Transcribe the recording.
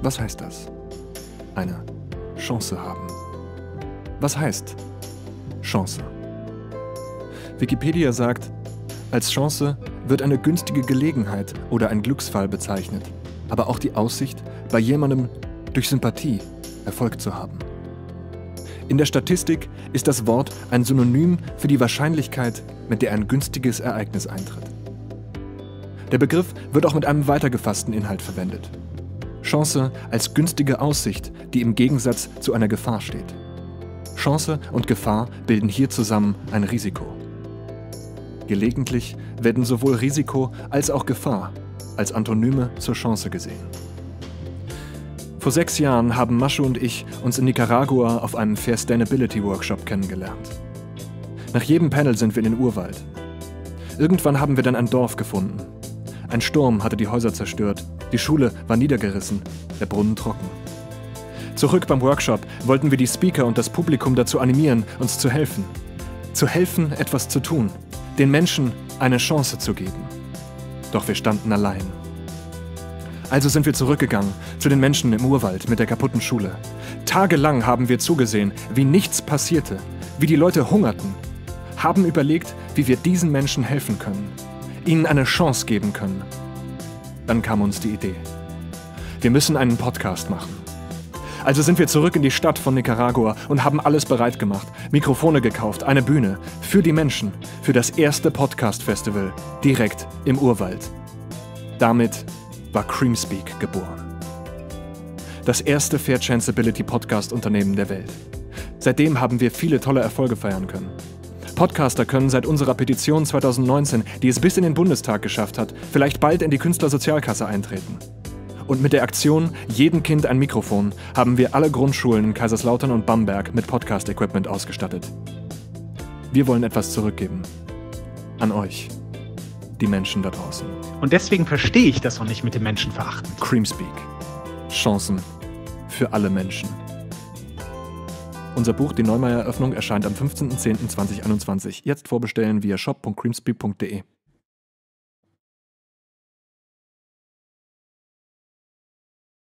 Was heißt das? Eine Chance haben. Was heißt Chance? Wikipedia sagt, als Chance wird eine günstige Gelegenheit oder ein Glücksfall bezeichnet, aber auch die Aussicht, bei jemandem durch Sympathie Erfolg zu haben. In der Statistik ist das Wort ein Synonym für die Wahrscheinlichkeit, mit der ein günstiges Ereignis eintritt. Der Begriff wird auch mit einem weiter gefassten Inhalt verwendet. Chance als günstige Aussicht, die im Gegensatz zu einer Gefahr steht. Chance und Gefahr bilden hier zusammen ein Risiko. Gelegentlich werden sowohl Risiko als auch Gefahr als Antonyme zur Chance gesehen. Vor 6 Jahren haben Maschu und ich uns in Nicaragua auf einem Fair-Stability-Workshop kennengelernt. Nach jedem Panel sind wir in den Urwald. Irgendwann haben wir dann ein Dorf gefunden. Ein Sturm hatte die Häuser zerstört, die Schule war niedergerissen, der Brunnen trocken. Zurück beim Workshop wollten wir die Speaker und das Publikum dazu animieren, uns zu helfen. Zu helfen, etwas zu tun, den Menschen eine Chance zu geben. Doch wir standen allein. Also sind wir zurückgegangen zu den Menschen im Urwald mit der kaputten Schule. Tagelang haben wir zugesehen, wie nichts passierte, wie die Leute hungerten, haben überlegt, wie wir diesen Menschen helfen können, ihnen eine Chance geben können. Dann kam uns die Idee. Wir müssen einen Podcast machen. Also sind wir zurück in die Stadt von Nicaragua und haben alles bereit gemacht, Mikrofone gekauft, eine Bühne für die Menschen, für das erste Podcast-Festival direkt im Urwald. Damit war Creamspeak geboren. Das erste Fair Chanceability Podcast-Unternehmen der Welt. Seitdem haben wir viele tolle Erfolge feiern können. Podcaster können seit unserer Petition 2019, die es bis in den Bundestag geschafft hat, vielleicht bald in die Künstlersozialkasse eintreten. Und mit der Aktion Jedem Kind ein Mikrofon haben wir alle Grundschulen in Kaiserslautern und Bamberg mit Podcast-Equipment ausgestattet. Wir wollen etwas zurückgeben. An euch. Die Menschen da draußen. Und deswegen verstehe ich das auch nicht mit dem Menschenverachten. Creamspeak. Chancen für alle Menschen. Unser Buch Die Neumeier-Eröffnung erscheint am 15.10.2021. Jetzt vorbestellen via shop.creamspeak.de.